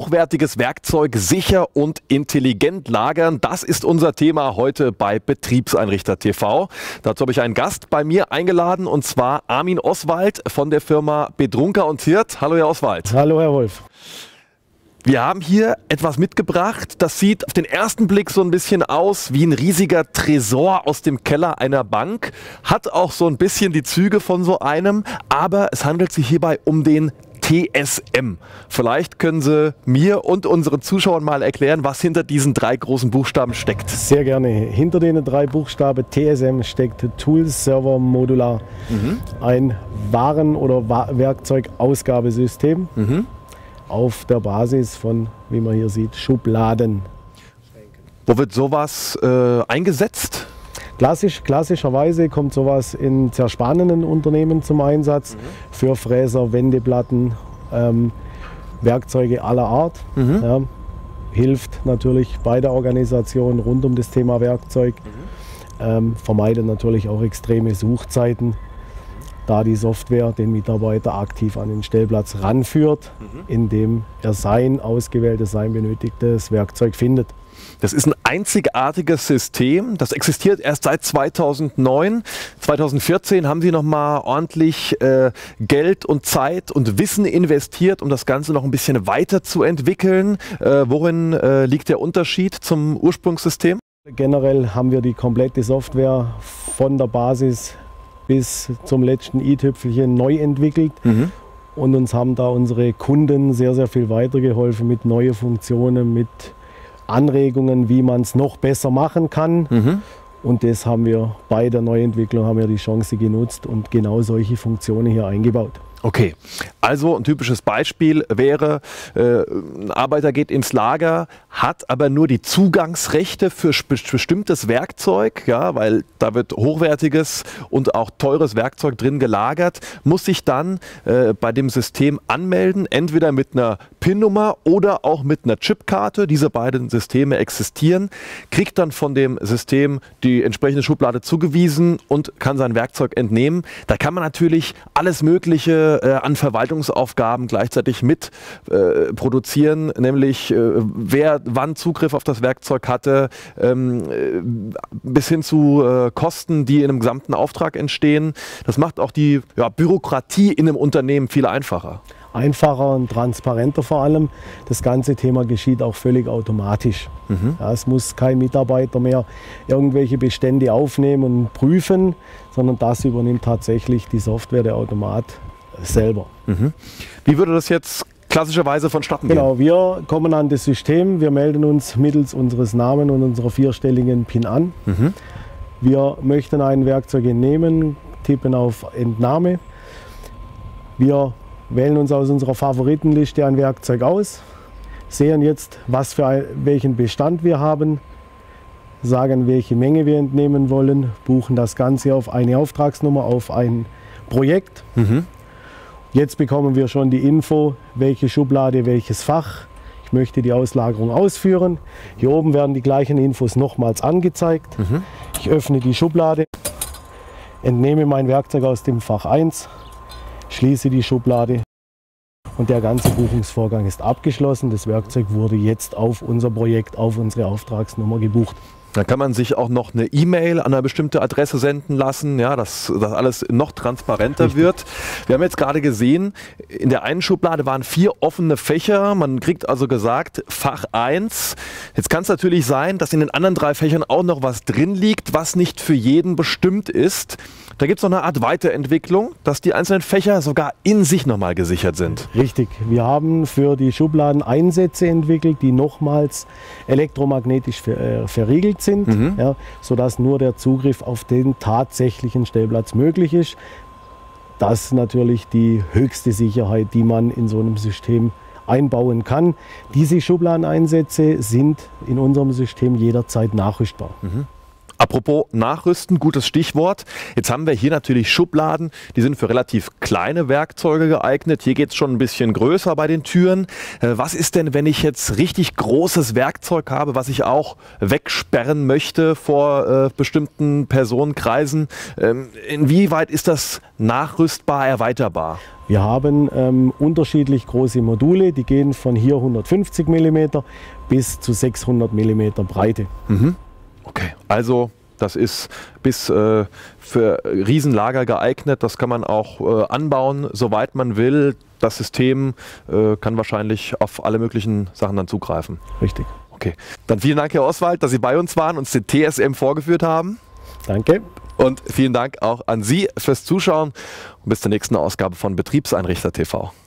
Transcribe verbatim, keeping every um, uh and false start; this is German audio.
hochwertiges Werkzeug sicher und intelligent lagern. Das ist unser Thema heute bei Betriebseinrichter T V. Dazu habe ich einen Gast bei mir eingeladen, und zwar Armin Oswald von der Firma Bedrunker und Hirt. Hallo Herr Oswald. Hallo Herr Wolf. Wir haben hier etwas mitgebracht, das sieht auf den ersten Blick so ein bisschen aus wie ein riesiger Tresor aus dem Keller einer Bank, hat auch so ein bisschen die Züge von so einem, aber es handelt sich hierbei um den T S M. Vielleicht können Sie mir und unseren Zuschauern mal erklären, was hinter diesen drei großen Buchstaben steckt. Sehr gerne. Hinter den drei Buchstaben T S M steckt Tool Server Modular, mhm. ein Waren- oder Werkzeugausgabesystem. Mhm. Auf der Basis von, wie man hier sieht, Schubladen. Wo wird sowas äh, eingesetzt? Klassisch, klassischerweise kommt sowas in zerspannenden Unternehmen zum Einsatz, mhm. für Fräser, Wendeplatten, ähm, Werkzeuge aller Art. Mhm. Ja, hilft natürlich bei der Organisation rund um das Thema Werkzeug, mhm. ähm, vermeidet natürlich auch extreme Suchzeiten, da die Software den Mitarbeiter aktiv an den Stellplatz ranführt, mhm. indem er sein ausgewähltes, sein benötigtes Werkzeug findet. Das ist ein einzigartiges System, das existiert erst seit zweitausendneun. zweitausendvierzehn haben Sie noch mal ordentlich äh, Geld und Zeit und Wissen investiert, um das Ganze noch ein bisschen weiterzuentwickeln. Äh, worin äh, liegt der Unterschied zum Ursprungssystem? Generell haben wir die komplette Software von der Basis bis zum letzten i-Tüpfelchen neu entwickelt, mhm. und uns haben da unsere Kunden sehr, sehr viel weitergeholfen mit neuen Funktionen, mit Anregungen, wie man es noch besser machen kann. Mhm. Und das haben wir bei der Neuentwicklung haben wir die Chance genutzt und genau solche Funktionen hier eingebaut. Okay, also ein typisches Beispiel wäre, äh, ein Arbeiter geht ins Lager, hat aber nur die Zugangsrechte für bestimmtes Werkzeug, ja, weil da wird hochwertiges und auch teures Werkzeug drin gelagert, muss sich dann äh, bei dem System anmelden, entweder mit einer P I N-Nummer oder auch mit einer Chipkarte. Diese beiden Systeme existieren, kriegt dann von dem System die entsprechende Schublade zugewiesen und kann sein Werkzeug entnehmen. Da kann man natürlich alles Mögliche an Verwaltungsaufgaben gleichzeitig mit äh, produzieren, nämlich äh, wer wann Zugriff auf das Werkzeug hatte, ähm, bis hin zu äh, Kosten, die in einem gesamten Auftrag entstehen. Das macht auch die ja, Bürokratie in einem Unternehmen viel einfacher. Einfacher und transparenter vor allem. Das ganze Thema geschieht auch völlig automatisch. Mhm. Ja, es muss kein Mitarbeiter mehr irgendwelche Bestände aufnehmen und prüfen, sondern das übernimmt tatsächlich die Software, der Automat selber. Mhm. Wie würde das jetzt klassischerweise vonstatten gehen? Genau, wir kommen an das System, wir melden uns mittels unseres Namens und unserer vierstelligen P I N an. Mhm. Wir möchten ein Werkzeug entnehmen, tippen auf Entnahme. Wir wählen uns aus unserer Favoritenliste ein Werkzeug aus, sehen jetzt, was für ein, welchen Bestand wir haben, sagen, welche Menge wir entnehmen wollen, buchen das Ganze auf eine Auftragsnummer, auf ein Projekt. Mhm. Jetzt bekommen wir schon die Info, welche Schublade, welches Fach. Ich möchte die Auslagerung ausführen. Hier oben werden die gleichen Infos nochmals angezeigt. Mhm. Ich öffne die Schublade, entnehme mein Werkzeug aus dem Fach eins, schließe die Schublade und der ganze Buchungsvorgang ist abgeschlossen. Das Werkzeug wurde jetzt auf unser Projekt, auf unsere Auftragsnummer gebucht. Da kann man sich auch noch eine E-Mail an eine bestimmte Adresse senden lassen, ja, dass das alles noch transparenter Richtig. wird. Wir haben jetzt gerade gesehen, in der einen Schublade waren vier offene Fächer. Man kriegt also gesagt, Fach eins. Jetzt kann es natürlich sein, dass in den anderen drei Fächern auch noch was drin liegt, was nicht für jeden bestimmt ist. Da gibt es noch eine Art Weiterentwicklung, dass die einzelnen Fächer sogar in sich nochmal gesichert sind. Richtig. Wir haben für die Schubladen Einsätze entwickelt, die nochmals elektromagnetisch ver äh, verriegelt sind, mhm. ja, sodass nur der Zugriff auf den tatsächlichen Stellplatz möglich ist. Das ist natürlich die höchste Sicherheit, die man in so einem System einbauen kann. Diese Schubladeneinsätze sind in unserem System jederzeit nachrüstbar. Mhm. Apropos Nachrüsten, gutes Stichwort. Jetzt haben wir hier natürlich Schubladen, die sind für relativ kleine Werkzeuge geeignet. Hier geht es schon ein bisschen größer bei den Türen. Äh, was ist denn, wenn ich jetzt richtig großes Werkzeug habe, was ich auch wegsperren möchte vor äh, bestimmten Personenkreisen? Ähm, inwieweit ist das nachrüstbar, erweiterbar? Wir haben ähm, unterschiedlich große Module, die gehen von hier hundertfünfzig Millimeter bis zu sechshundert Millimeter Breite. Mhm. Okay, also das ist bis äh, für Riesenlager geeignet. Das kann man auch äh, anbauen, soweit man will. Das System äh, kann wahrscheinlich auf alle möglichen Sachen dann zugreifen. Richtig. Okay, dann vielen Dank, Herr Oswald, dass Sie bei uns waren und uns den T S M vorgeführt haben. Danke. Und vielen Dank auch an Sie fürs Zuschauen und bis zur nächsten Ausgabe von Betriebseinrichter T V.